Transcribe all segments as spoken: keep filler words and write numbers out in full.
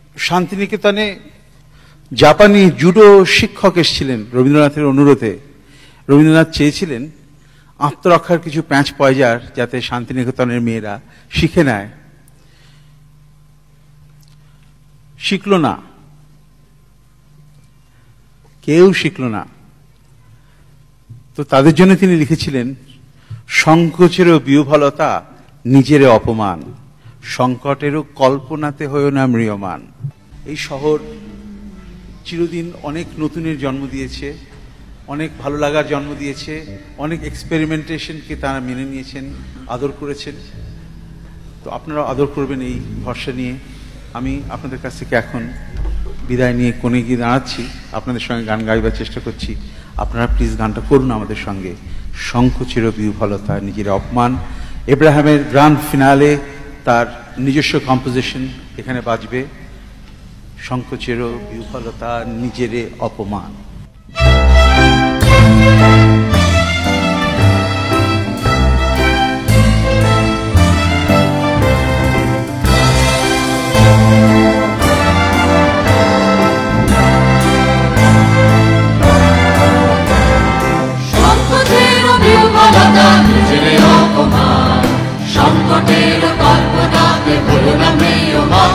শান্তিনিকেতনে জাপানি জুডো শিক্ষক এসেছিলেন রবীন্দ্রনাথের অনুরোধে। রবীন্দ্রনাথ চেয়েছিলেন আত্মরক্ষার কিছু প্যাঁচ পয়জার যাতে শান্তিনিকেতনের মেয়েরা শিখে নেয়। শিখল না, কেউ শিখল না। তো তাদের জন্য তিনি লিখেছিলেন, সংকোচেরও বিহ্বলতা নিজের অপমান, সংকটেরও কল্পনাতে হয়েও না ম্রিয়মান। এই শহর চিরদিন অনেক নতুনের জন্ম দিয়েছে, অনেক ভালো লাগার জন্ম দিয়েছে, অনেক এক্সপেরিমেন্টেশনকে তারা মেনে নিয়েছেন, আদর করেছেন। তো আপনারা আদর করবেন এই ভরসা নিয়ে। আমি আপনাদের কাছ থেকে এখন বিদায় নিয়ে কোণে গিয়ে দাঁড়াচ্ছি, আপনাদের সঙ্গে গান গাইবার চেষ্টা করছি। আপনারা প্লিজ গানটা করুন আমাদের সঙ্গে, সংকোচের বিহ্বলতা নিজের অপমান। এব্রাহামের গ্র্যান্ড ফিনালে তার নিজস্ব কম্পোজিশন এখানে বাজবে, সংকোচের বিহ্বলতা নিজের অপমান। সংকটের কল্পনাতে হলো না ম্রিয়মান,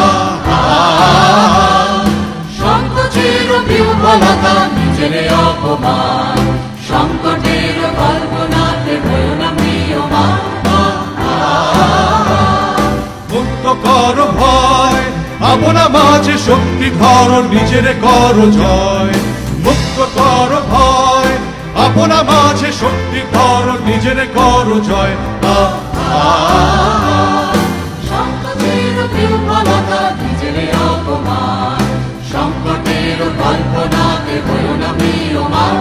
সংকোচের বিহ্বলতা নিজের অপমান, সংকটের কল্পনাতে হলো না ম্রিয়মান। মুক্ত কর ভয়, আপনা মাঝে শক্তি ধর, নিজের কর জয়। মুক্ত কর ভয়, আপনা মাঝে শক্তি ধর, নিজের কর জয়। সংকটের বিহ্বলতা নিজের অপমান, সংকটের কল্পনাতে হলো না ম্রিয়মান।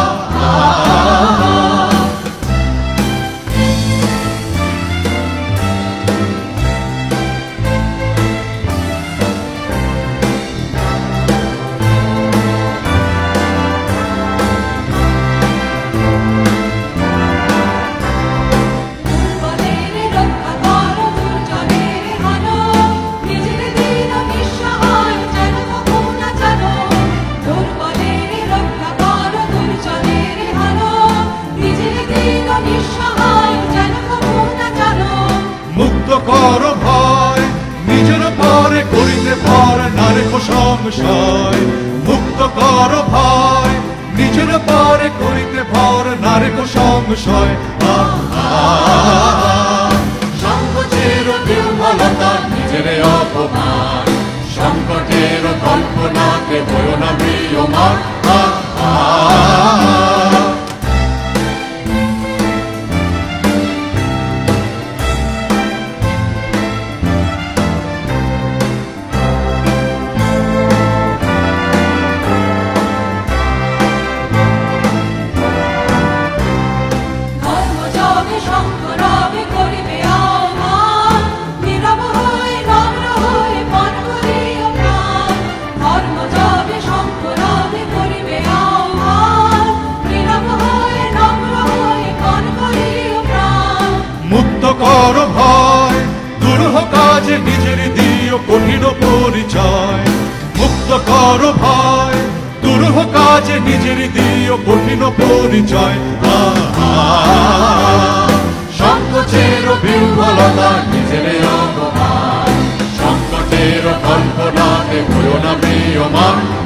মুক্ত কর ভয়, নিজের পরে করিতে পর নারেক সংশয়। মুক্ত কর ভয়, নিজের পরে করিতে পর নারেক সংশয়। সংকোচের বিহ্বলতা নিজের অপমান, সংকটের কল্পনাতে হলো না ম্রিয়মান। মুক্ত কর ভয়, দুরূহ কাজে নিজের দিও কঠিন পরিচয়। মুক্ত কর ভয়, দুরূহ কাজে নিজের দিও কঠিন পরিচয়। সংকোচের বিহ্বলতা নিজের অপমান, সংকটের কল্পনাতে হলো না ম্রিয়মান।